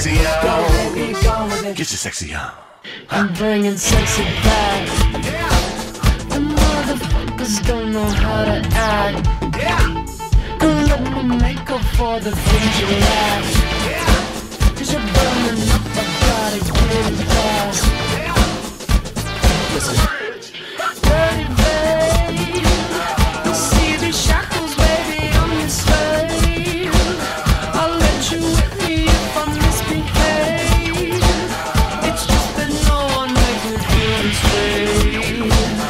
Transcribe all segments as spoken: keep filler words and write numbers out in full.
sexy Go on. ahead, be gone with it. Get your sexy on. I'm bringing sexy back. The motherfuckers don't know how to act. Don't let me make up for the things you lack. Cause you're burning up, I gotta get it back. Listen. Dirty babe, you see these shackles, baby, I'm your slave. I'll let you with me if I misbehave. It's just that no one makes me feel this way.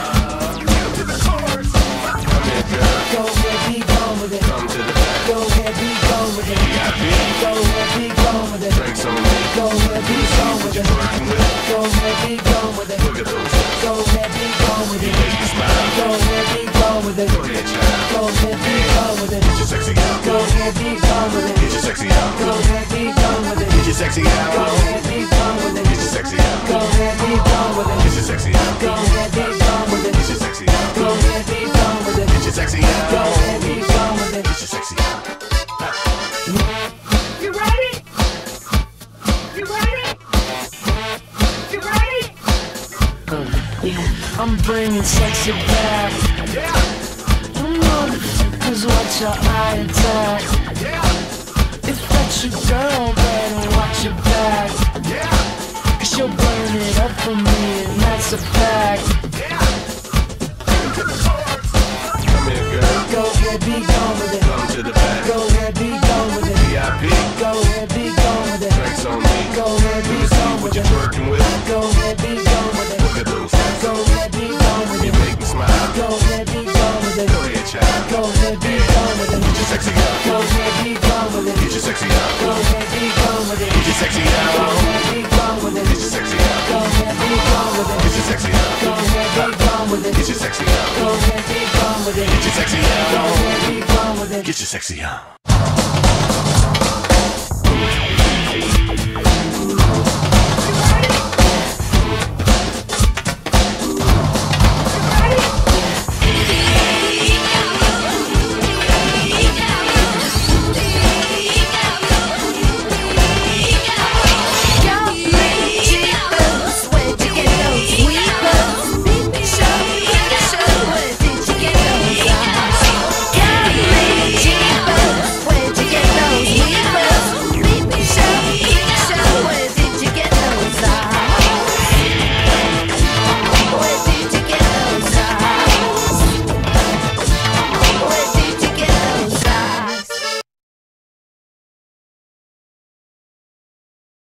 Go ahead, be gone with it. Come to the back. Go ahead, be gone with it. Go ahead, be gone with it. Drinks on me. Go ahead, be gone with it. Working with. Go ahead, be gone with it. Look at those. Go ahead, be gone with it. Make you smile. Go ahead, be gone with it. Go ahead, child. Go ahead, be gone with it. Get your sexy on. Go ahead, be gone with it. Get your sexy on. Go ahead, be gone with it. Get your sexy Go on. ahead, be gone with it. Get your sexy on. Go ahead, be gone with it. Get your sexy on. Go ahead, be gone with it. Get your sexy on. Go ahead, be gone with it. Get your sexy on. Go ahead, be gone with it. Get your sexy on. You ready? You ready? You ready? Yeah, I'm bringing sexy back. You motherfuckers watch your eye attack. If that's your girl, better watch your back. Cause you'll burn it up for me, and that's a fact. Come here, girl. Go ahead, be gone with it. Come to the back. Go ahead, be gone with it. V I P. Go ahead, be gone with it. Drinks on me. Go ahead, Let be me see gone what with you're it. working with. Go ahead, be gone with it. Look at those. Go ahead, be gone with You it. make me smile. Go ahead, be gone with it. Go ahead, child. Go ahead, be gone with it. Get your sexy on. Go ahead, be gone with it. Get your sexy on. Go ahead, be gone with it. Get your sexy Go on. ahead, be gone with it. Get your sexy on. Go ahead, be gone with it. Get your sexy on. Go ahead, be gone with it. Get your sexy on. Go ahead, be gone with it. Get your sexy Go on. ahead, be gone with it. Get your sexy on.